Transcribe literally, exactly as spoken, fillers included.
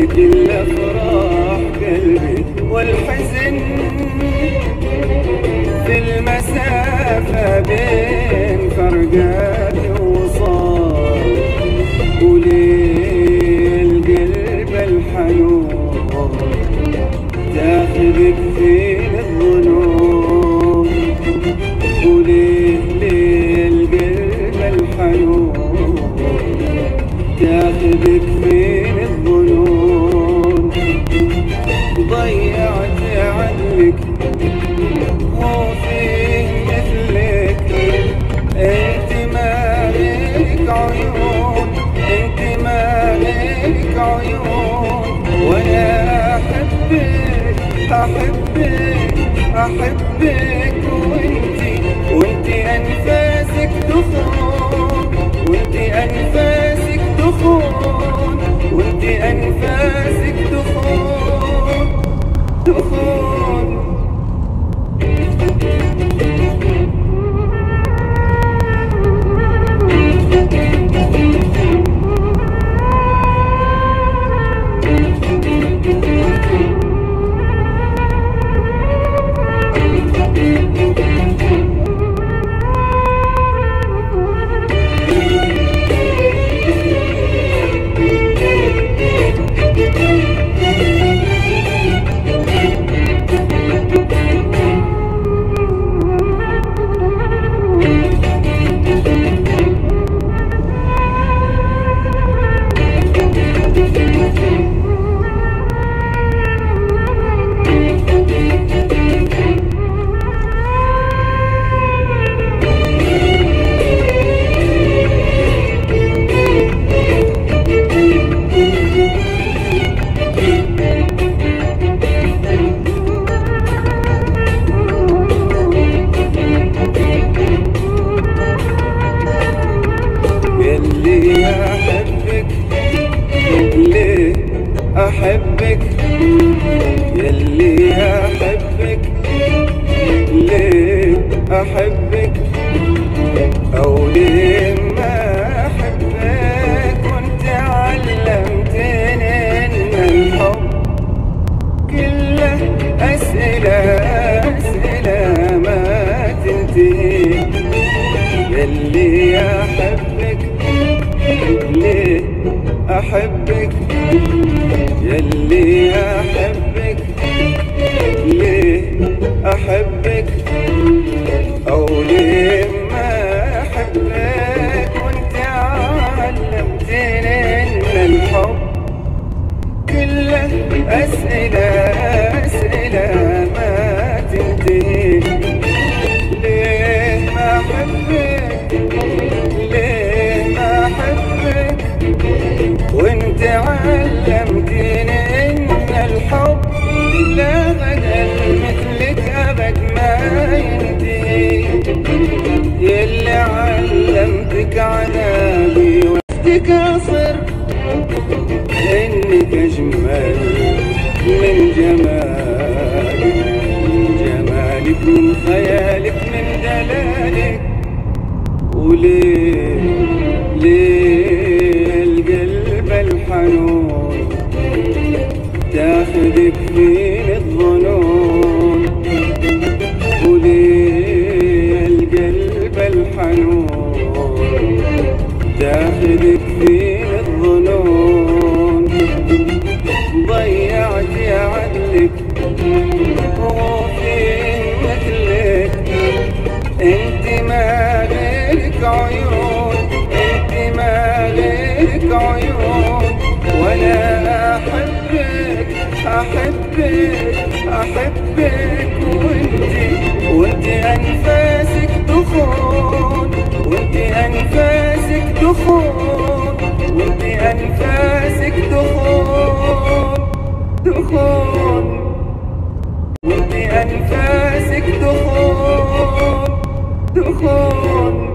كل افراح قلبي والحزن في المسافة بين فرقات ووصال، وليه القلب الحنون تاخذك فين الظنون، وليه ليه القلب الحنون تاخذك فين الظنون. ضيعت عقلك مو فيه مثلك، انت ما لك عيون، انت ما لك عيون، وانا احبك احبك احبك، وانتي وانتي انفاسك تخون، وانتي انفاسك تخون، وانتي انفاسك تخون تخون. أحبك يلي أحبك، ليه أحبك أو ليه ما أحبك، وانت علمتني إن الحب كله أسئلة أسئلة ما تنتهي. يلي أحبك ليه أحبك، يلي أحبك ليه أحبك أو ليه ما أحبك، وانت علمتني إن الحب كله أسئلة أسئلة ما تنتهي. ليه ما أحبك ليه ما أحبك وانت علمتني ان الحب لا غدا مثلك ابد ما ينتهي. يلي علمتك عذابي وحدك اصر انك اجمل من جمالك، من جمالك من خيالك من دلالك. وليه ليه القلب الحنون تاخذك فين الظنون، وليه القلب الحنون تاخذك فين الظنون. ضيعت عقلك مو فيه مثلك، انت ما لك عيون، انت ما لك عيون، وانا احبك احبك احبك، وانتي وانتي انفاسك تخون، وانتي انفاسك تخون، وانتي انفاسك تخون تخون، وانتي انفاسك تخون تخون.